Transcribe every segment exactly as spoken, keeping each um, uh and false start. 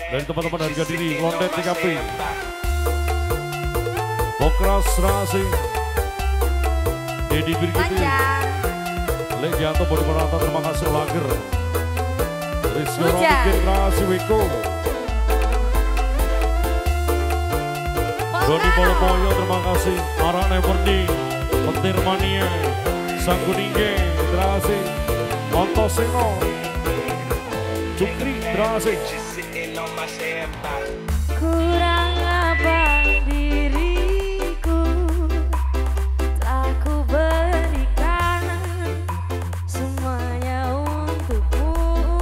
dari teman-teman harga diri Londet T K P Bokras Racing Dedi Birgiti Legianto Bodi Merata terima kasih Lager Rizky Romikin Racing Wiko Doni Bolomoyo terima kasih Aran Everdi Petir Mania Sang Kuningge terima kasih Ontoseno Cukri terima kasih kurang apa diriku tak ku berikan semuanya untukmu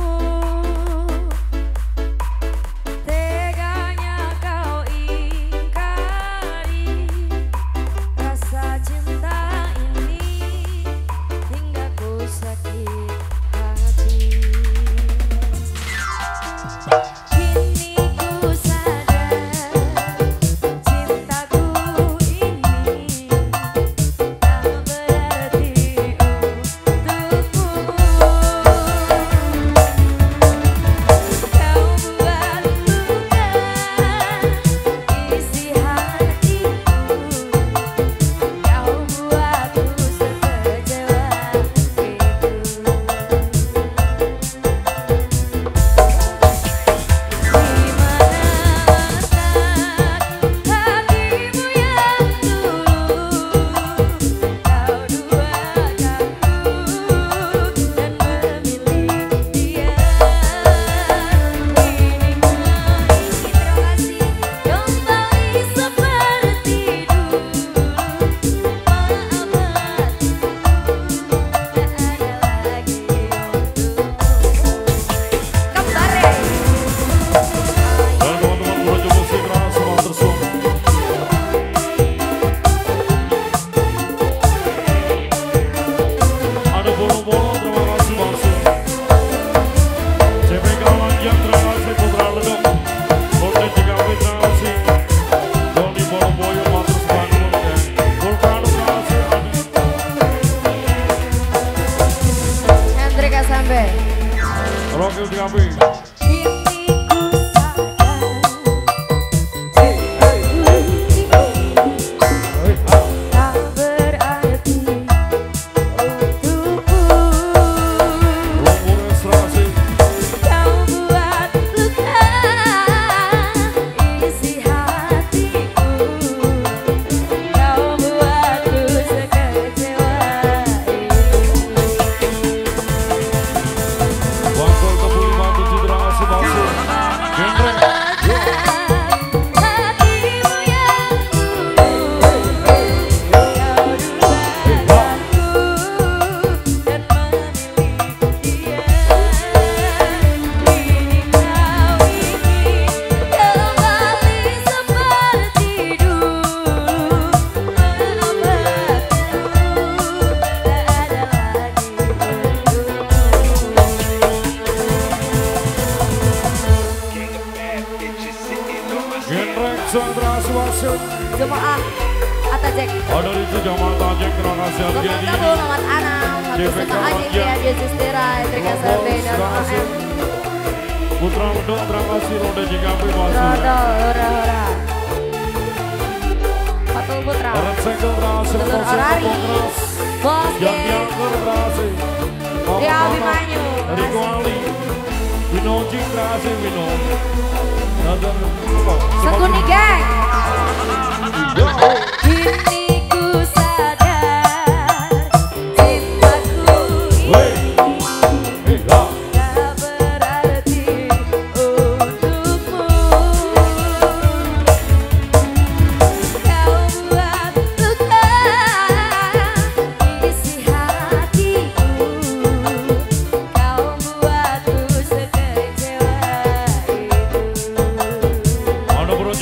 teganya kau ingkari rasa cinta ini hingga ku sakit hati. Rocky T K P Jemaah Atajek. Oh dari itu Jemaah Atajek, terima kasih Abdi. Selamat Tabu, Selamat Anam, Selamat Senang Aji, Dia Sistira, Terima kasih Terima kasih Putra Mendok, terima kasih Roda J K P masuk. Roda, ora, ora Patul Putra Barat Segel, terima kasih. Telur Orari Bos Yang Yangker, terima kasih. Ria Abimanyu, Riko Ali Wino Jing, terima kasih Wino. Sekuni Gang. Kini ku sadar cintaku ini tak berarti untukmu. Kau buat luka isi hatiku. Kau buatku sekecewa itu.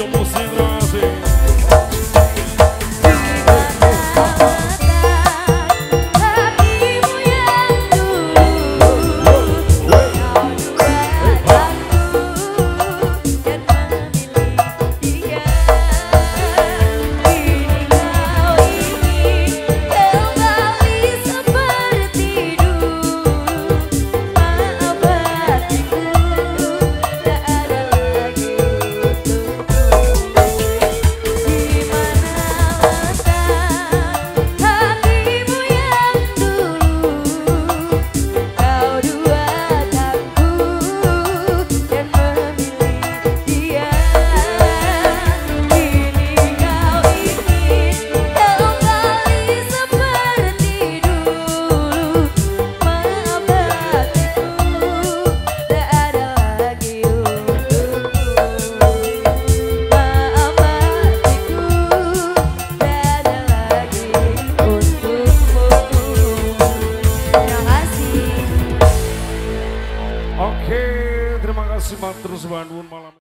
Bandung malam.